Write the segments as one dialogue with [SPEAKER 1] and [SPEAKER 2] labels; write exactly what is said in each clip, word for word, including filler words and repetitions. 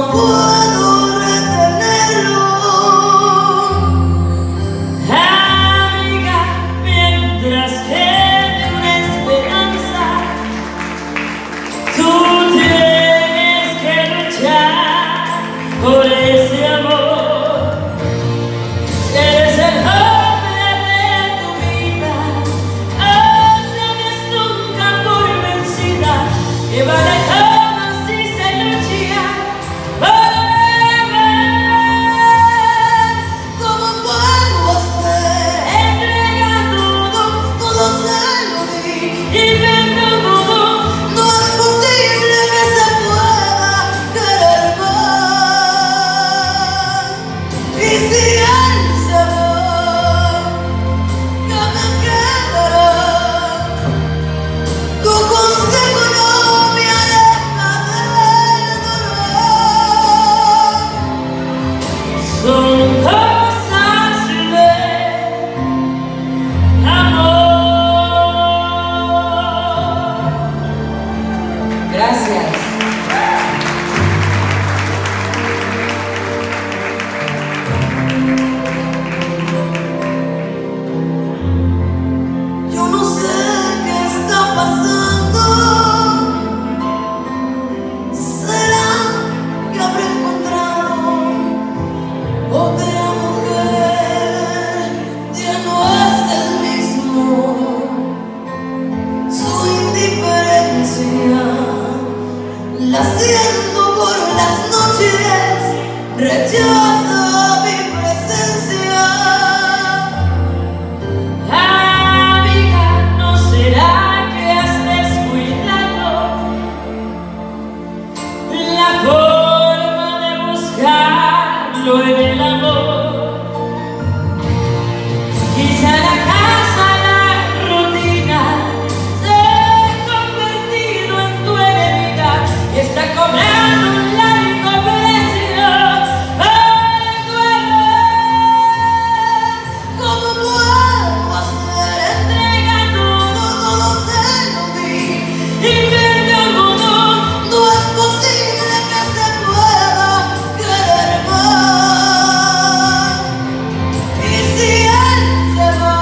[SPEAKER 1] puedo retenerlo.
[SPEAKER 2] Amiga, mientras quede una esperanza, tú tienes que luchar por ese amor. Eres el hombre de tu vida, no te des nunca por vencida, que vale todo si se lucha por amar.
[SPEAKER 1] ¿Cómo puedo hacer?
[SPEAKER 2] Entrega todo,
[SPEAKER 1] Todo se lo di.
[SPEAKER 2] y perdonó.
[SPEAKER 1] No es posible que se pueda querer más. Y si él se va, ¿qué me quedará? Tu consejo no me aleja del dolor.
[SPEAKER 2] Son cosas de amor.
[SPEAKER 3] Gracias.
[SPEAKER 1] Yo no sé qué está pasando. ¿Será que habré encontrado otra mujer? Ya no es el mismo. Su indiferencia la siento por las noches. Rechaza mi presencia.
[SPEAKER 2] Amiga, ¿no será que has descuidado la forma de buscarlo en el amor? Quizá la casa, la rutina se ha convertido en tu enemiga y está cobrando un largo precio por tu amor.
[SPEAKER 1] ¿Cómo puedo hacer?
[SPEAKER 2] Entrega todo,
[SPEAKER 1] Todo se lo di.
[SPEAKER 2] y perdonó.
[SPEAKER 1] No es posible que se pueda querer más. Y si él se va,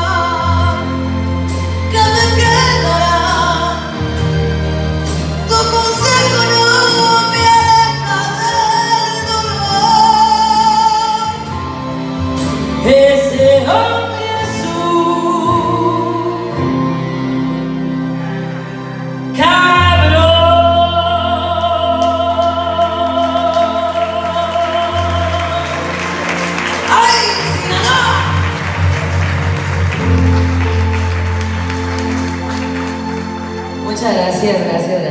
[SPEAKER 1] ¿qué me quedará? Tu consejo no me aleja del dolor.
[SPEAKER 2] Ese hombre azul, cabrón.
[SPEAKER 1] ¡Ay, Sinaloa!
[SPEAKER 3] Muchas gracias, gracias.